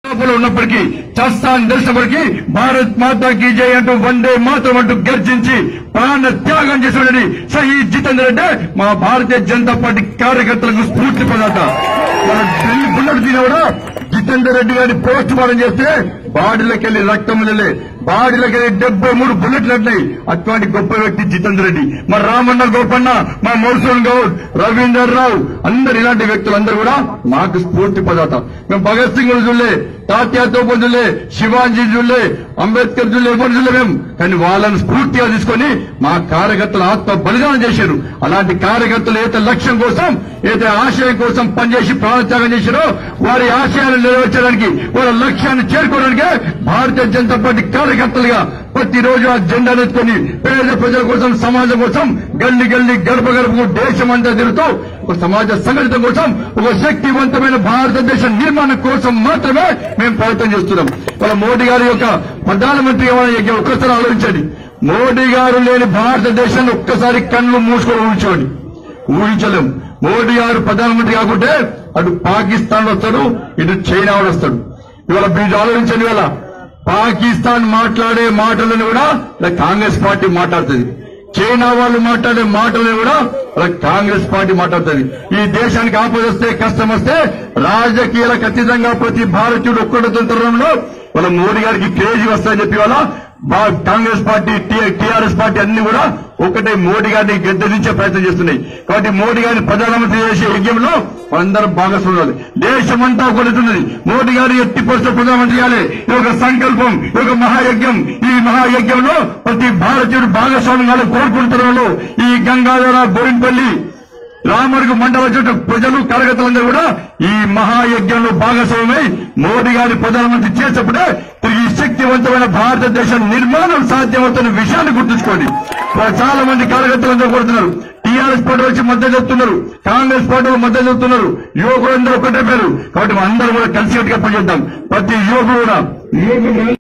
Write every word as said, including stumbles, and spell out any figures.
ఉన్నప్పటికీ చస్తాన్ని తెలిసినప్పటికీ భారత్ మాతా కీ జై అంటూ వందే మాతరం అంటూ గర్జించి ప్రాణ త్యాగం చేసినటువంటి షహీద్ జితేందర్ రెడ్డి మా భారతీయ జనతా పార్టీ కార్యకర్తలకు స్ఫూర్తి ప్రదాత. మన ఢిల్లీ బుల్లెట్ దీని కూడా జితేందర్ రెడ్డి గారిని పోస్ట్ మార్టం చేస్తే బాడీలకెళ్లి రక్తం వెళ్ళే బాడీలకెళ్లి డెబ్బై మూడు బుల్లెట్లు అట్టాయి. అటువంటి గొప్ప వ్యక్తి జితేందర్ రెడ్డి. మా రామన్న గోపన్న, మా మోసూన్ గౌడ్, రవీందర్ రావు అందరు ఇలాంటి వ్యక్తులందరూ కూడా మాకు స్ఫూర్తి ప్రదాత. మేము భగత్ సింగ్ చూడలే, తాత్యా తోపు చూడలే, శివాజీ చూడలే, అంబేద్కర్ చూడలే, ఎవరు చూడలే మేము. కానీ వాళ్ళని స్ఫూర్తిగా తీసుకొని మా కార్యకర్తలు ఆత్మ బలిదానం చేశారు. అలాంటి కార్యకర్తలు ఏదైతే లక్ష్యం కోసం, ఏదైతే ఆశయం కోసం పనిచేసి ప్రాణత్యాగం చేశారో వారి ఆశయాలను నెరవేర్చడానికి, వాళ్ళ లక్ష్యాన్ని చేరుకోవడానికి భారతీయ జనతా పార్టీ కార్యకర్తలుగా ప్రతిరోజు ఆ జెండాను ఎత్తుకొని పేద ప్రజల కోసం, సమాజం కోసం గల్లి గల్లి గడప గడపకు దేశమంతా తిరుగుతూ ఒక సమాజ సంఘటితం కోసం, ఒక శక్తివంతమైన భారతదేశ నిర్మాణం కోసం మాత్రమే మేము ప్రయత్నం చేస్తున్నాం. వాళ్ళ మోడీ గారి యొక్క ప్రధానమంత్రి ఒక్కసారి ఆలోచించండి. మోడీ గారు లేని భారతదేశాన్ని ఒక్కసారి కళ్ళు మూసుకొని ఊహించండి. ఊహించలేం. మోడీ గారు ప్రధానమంత్రి కాకుంటే అటు పాకిస్తాన్ వస్తాడు, ఇటు చైనా వస్తాడు. ఇవాళ మీరు ఆలోచించండి. ఇవాళ పాకిస్తాన్ మాట్లాడే మాటలను కూడా కాంగ్రెస్ పార్టీ మాట్లాడుతుంది. చైనా వాళ్ళు మాట్లాడే మాటలను కూడా కాంగ్రెస్ పార్టీ మాట్లాడుతుంది. ఈ దేశానికి ఆపద వస్తే, కష్టం వస్తే రాజకీయాలకు అతీతంగా ప్రతి భారతీయుడు ఒక్కడితో తరుణంలో వాళ్ళ మోడీ గారికి క్రేజీ వస్తాయని చెప్పి వాళ్ళ కాంగ్రెస్ పార్టీ, టీఆర్ఎస్ పార్టీ అన్ని కూడా ఒకటే మోడీ గారిని గద్దెదించే ప్రయత్నం చేస్తున్నాయి. కాబట్టి మోడీ గారిని ప్రధానమంత్రి చేసే యజ్ఞంలో మనందరం భాగస్వాములు. దేశమంతా ఒకటితున్నది. మోడీ గారు ఎట్టి పరిస్థితుల్లో ప్రధానమంత్రి చేయాలి. ఇది ఒక సంకల్పం, ఇది ఒక మహాయజ్ఞం. ఈ మహాయజ్ఞంలో ప్రతి భారతీయుడు భాగస్వామ్యం కోరుకుంటున్న ఈ గంగాధర, బోరిన్పల్లి, రామడుగు మండల చుట్టూ ప్రజలు, కార్యకర్తలందరూ కూడా ఈ మహాయజ్ఞంలో భాగస్వామ్యమై మోడీ గారి ప్రధానమంత్రి చేసేప్పుడే తిరిగి శక్తివంతమైన భారతదేశ నిర్మాణం సాధ్యమవుతున్న విషయాన్ని గుర్తుంచుకోండి. చాలా మంది కార్యకర్తలందరూ కోరుతున్నారు. టీఆర్ఎస్ పార్టీ వచ్చి మద్దతు చెప్తున్నారు, కాంగ్రెస్ పార్టీలు మద్దతు చెప్తున్నారు. యువకులందరూ ఒకటే పేరు. కాబట్టి అందరూ కూడా కలిసికట్టుగా పనిచేద్దాం. ప్రతి యువకుడు కూడా